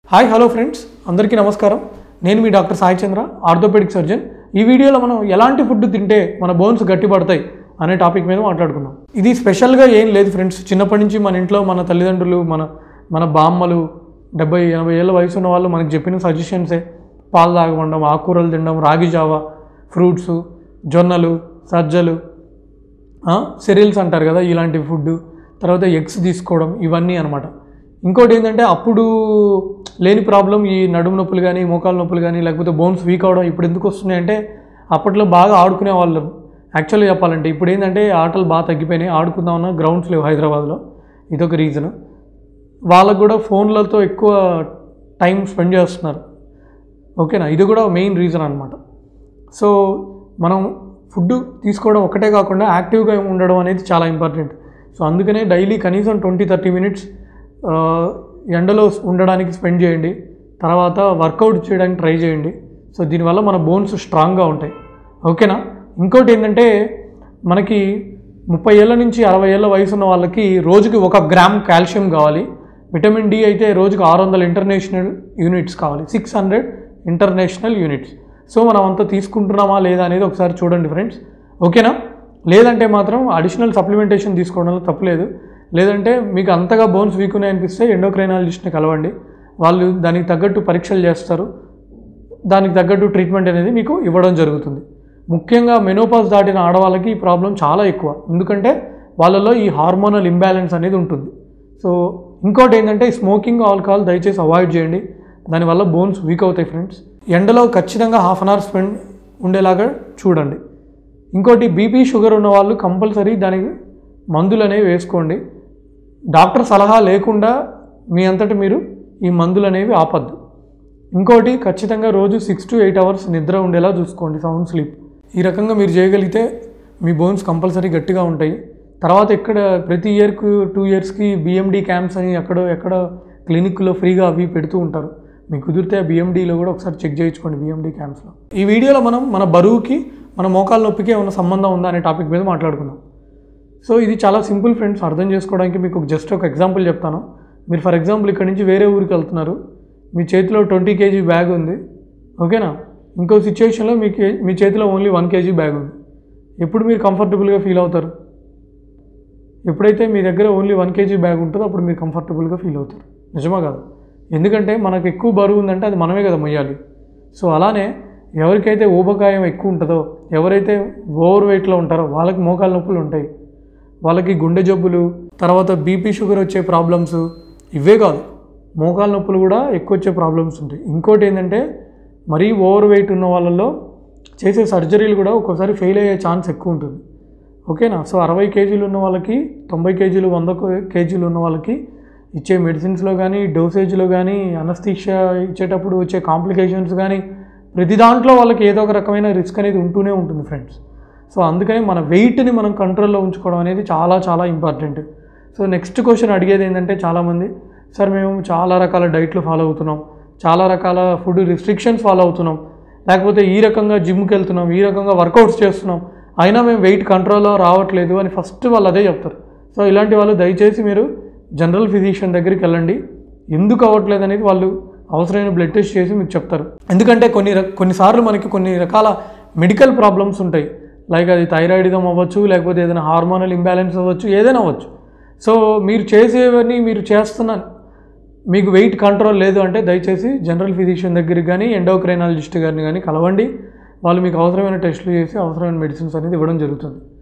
Hi hello friends, అందరికీ నమస్కారం. నేను మీ doctor Sai Chandra, orthopaedic surgeon. ఈ వీడియోలో మనం ఎలాంటి ఫుడ్ తింటే మన బోన్స్ గట్టిపడతాయి అనే టాపిక్ మీద మాట్లాడుకుందాం. ఇది స్పెషల్గా ఏం లేదు ఫ్రెండ్స్. చిన్నప్పటి నుంచి మన ఇంట్లో మన తల్లిదండ్రులు, మన బామ్మలు, 70-80 ఏళ్ళ వయసు ఉన్న వాళ్ళు మనకు చెప్పిన సజెషన్సే. పాలు తాగమండం, ఆకుకూరలు తినడం, రాగి జావా, ఫ్రూట్స్, జొన్నలు, సజ్జలు, సెరియల్స్ అంటారు కదా, ఇలాంటి ఫుడ్, తర్వాత ఎగ్స్ తీసుకోవడం, ఇవన్నీ అనమాట. ఇంకోటి ఏంటంటే అప్పుడు లేని ప్రాబ్లం ఈ నడుము నొప్పులు కానీ, మోకాలు నొప్పులు కానీ, లేకపోతే బోన్స్ వీక్ అవడం ఇప్పుడు ఎందుకు వస్తున్నాయంటే అప్పట్లో బాగా ఆడుకునే వాళ్ళు. యాక్చువల్గా చెప్పాలంటే ఇప్పుడు ఏంటంటే ఆటలు బాగా తగ్గిపోయినాయి. ఆడుకుందామన్నా గ్రౌండ్స్ లేవు హైదరాబాద్లో, ఇదొక రీజను. వాళ్ళకు కూడా ఫోన్లతో ఎక్కువ టైం స్పెండ్ చేస్తున్నారు. ఓకేనా, ఇది కూడా మెయిన్ రీజన్ అనమాట. సో మనం ఫుడ్ తీసుకోవడం ఒకటే కాకుండా యాక్టివ్గా ఉండడం అనేది చాలా ఇంపార్టెంట్. సో అందుకనే డైలీ కనీసం 20-30 మినిట్స్ ఎండలో ఉండడానికి స్పెండ్ చేయండి. తర్వాత వర్కౌట్ చేయడానికి ట్రై చేయండి. సో దీనివల్ల మన బోన్స్ స్ట్రాంగ్గా ఉంటాయి. ఓకేనా. ఇంకోటి ఏంటంటే మనకి 30 ఏళ్ళ నుంచి 60 ఏళ్ళ వయసు ఉన్న వాళ్ళకి రోజుకి 1 గ్రామ్ కాల్షియం కావాలి. విటమిన్ డి అయితే రోజుకి 600 ఇంటర్నేషనల్ యూనిట్స్ కావాలి, 600 ఇంటర్నేషనల్ యూనిట్స్. సో మనం అంతా తీసుకుంటున్నామా లేదా అనేది ఒకసారి చూడండి ఫ్రెండ్స్. ఓకేనా. లేదంటే మాత్రం అడిషనల్ సప్లిమెంటేషన్ తీసుకోవడంలో తప్పులేదు. లేదంటే మీకు అంతగా బోన్స్ వీక్ ఉన్నాయి అనిపిస్తే ఎండోక్రైనాలజిస్ట్ని కలవండి. వాళ్ళు దానికి తగ్గట్టు పరీక్షలు చేస్తారు. దానికి తగ్గట్టు ట్రీట్మెంట్ అనేది మీకు ఇవ్వడం జరుగుతుంది. ముఖ్యంగా మెనోపాజ్ దాటిన ఆడవాళ్ళకి ఈ ప్రాబ్లం చాలా ఎక్కువ, ఎందుకంటే వాళ్ళలో ఈ హార్మోనల్ ఇంబ్యాలెన్స్ అనేది ఉంటుంది. సో ఇంకోటి ఏంటంటే స్మోకింగ్, ఆల్కహాల్ దయచేసి అవాయిడ్ చేయండి. దానివల్ల బోన్స్ వీక్ అవుతాయి ఫ్రెండ్స్. ఎండలో ఖచ్చితంగా 1/2 అవర్ స్పెండ్ ఉండేలాగా చూడండి. ఇంకోటి బీపీ, షుగర్ ఉన్న వాళ్ళు కంపల్సరీ దానికి మందులు అనేవి వేసుకోండి. డాక్టర్ సలహా లేకుండా మీ అంతటి మీరు ఈ మందులు అనేవి ఆపద్దు. ఇంకోటి ఖచ్చితంగా రోజు 6 to 8 అవర్స్ నిద్ర ఉండేలా చూసుకోండి, సౌండ్ స్లీప్. ఈ రకంగా మీరు చేయగలిగితే మీ బోన్స్ కంపల్సరీ గట్టిగా ఉంటాయి. తర్వాత ఇక్కడ ప్రతి ఇయర్కి 2 ఇయర్స్కి బిఎండి క్యాంప్స్ అని ఎక్కడ క్లినిక్లో ఫ్రీగా అవి పెడుతూ ఉంటారు. మీకు కుదిరితే బిఎండిలో కూడా ఒకసారి చెక్ చేయించుకోండి, బిఎండి క్యాంప్స్లో. ఈ వీడియోలో మనం మన బరువుకి, మన మోకాల నొప్పికి ఏమైనా సంబంధం ఉందా అనే టాపిక్ మీద మాట్లాడుకుందాం. సో ఇది చాలా సింపుల్ ఫ్రెండ్స్, అర్థం చేసుకోవడానికి మీకు జస్ట్ ఒక ఎగ్జాంపుల్ చెప్తాను. మీరు ఫర్ ఎగ్జాంపుల్ ఇక్కడ నుంచి వేరే ఊరికి వెళ్తున్నారు, మీ చేతిలో 20 kg బ్యాగ్ ఉంది. ఓకేనా. ఇంకో సిచ్యువేషన్లో మీ చేతిలో ఓన్లీ 1 kg బ్యాగ్ ఉంది. ఎప్పుడు మీరు కంఫర్టబుల్గా ఫీల్ అవుతారు? ఎప్పుడైతే మీ దగ్గర ఓన్లీ 1 kg బ్యాగ్ ఉంటుందో అప్పుడు మీరు కంఫర్టబుల్గా ఫీల్ అవుతారు. నిజమా కాదు? ఎందుకంటే మనకు ఎక్కువ బరువు ఉందంటే అది మనమే కదా మొయ్యాలి. సో అలానే ఎవరికైతే ఊబకాయం ఎక్కువ ఉంటుందో, ఎవరైతే ఓవర్ వెయిట్లో ఉంటారో వాళ్ళకి మోకాలు నొప్పులు ఉంటాయి. వాళ్ళకి గుండె జబ్బులు, తర్వాత బీపీ, షుగర్ వచ్చే ప్రాబ్లమ్స్ ఇవే కాదు, మోకాలు నొప్పులు కూడా ఎక్కువ వచ్చే ప్రాబ్లమ్స్ ఉంటాయి. ఇంకోటి ఏంటంటే మరీ ఓవర్ వెయిట్ ఉన్న వాళ్ళల్లో చేసే సర్జరీలు కూడా ఒక్కోసారి ఫెయిల్ అయ్యే ఛాన్స్ ఎక్కువ ఉంటుంది. ఓకేనా. సో 60 kg ఉన్న వాళ్ళకి, 90 kg, 100 kg ఉన్న వాళ్ళకి ఇచ్చే మెడిసిన్స్లో కానీ, డోసేజ్లో కానీ, అనస్థీషియా ఇచ్చేటప్పుడు వచ్చే కాంప్లికేషన్స్ కానీ, ప్రతి దాంట్లో వాళ్ళకి ఏదో ఒక రకమైన రిస్క్ అనేది ఉంటూనే ఉంటుంది ఫ్రెండ్స్. సో అందుకని మన వెయిట్ని మనం కంట్రోల్లో ఉంచుకోవడం అనేది చాలా చాలా ఇంపార్టెంట్. సో నెక్స్ట్ క్వశ్చన్ అడిగేది ఏంటంటే చాలామంది, సార్ మేము చాలా రకాల డైట్లు ఫాలో అవుతున్నాం, చాలా రకాల ఫుడ్ రిస్ట్రిక్షన్స్ ఫాలో అవుతున్నాం, లేకపోతే ఈ రకంగా జిమ్కి వెళ్తున్నాం, ఈ రకంగా వర్కౌట్స్ చేస్తున్నాం, అయినా మేము వెయిట్ కంట్రోల్లో రావట్లేదు అని ఫస్ట్ వాళ్ళు అదే చెప్తారు. సో ఇలాంటి వాళ్ళు దయచేసి మీరు జనరల్ ఫిజిషియన్ దగ్గరికి వెళ్ళండి. ఎందుకు అవ్వట్లేదు అనేది వాళ్ళు అవసరమైన బ్లడ్ టెస్ట్ చేసి మీకు చెప్తారు. ఎందుకంటే కొన్నిసార్లు మనకి కొన్ని రకాల మెడికల్ ప్రాబ్లమ్స్ ఉంటాయి. లైక్ అది థైరాయిడిజం అవ్వచ్చు, లేకపోతే ఏదైనా హార్మోనల్ ఇంబ్యాలెన్స్ అవ్వచ్చు, ఏదైనా అవ్వచ్చు. సో మీరు చేసేవన్నీ మీరు చేస్తున్న మీకు వెయిట్ కంట్రోల్ లేదు అంటే దయచేసి జనరల్ ఫిజిషియన్ దగ్గరికి కానీ, ఎండోక్రైనాలజిస్ట్ గారిని కానీ కలవండి. వాళ్ళు మీకు అవసరమైన టెస్టులు చేసి అవసరమైన మెడిసిన్స్ అనేది ఇవ్వడం జరుగుతుంది.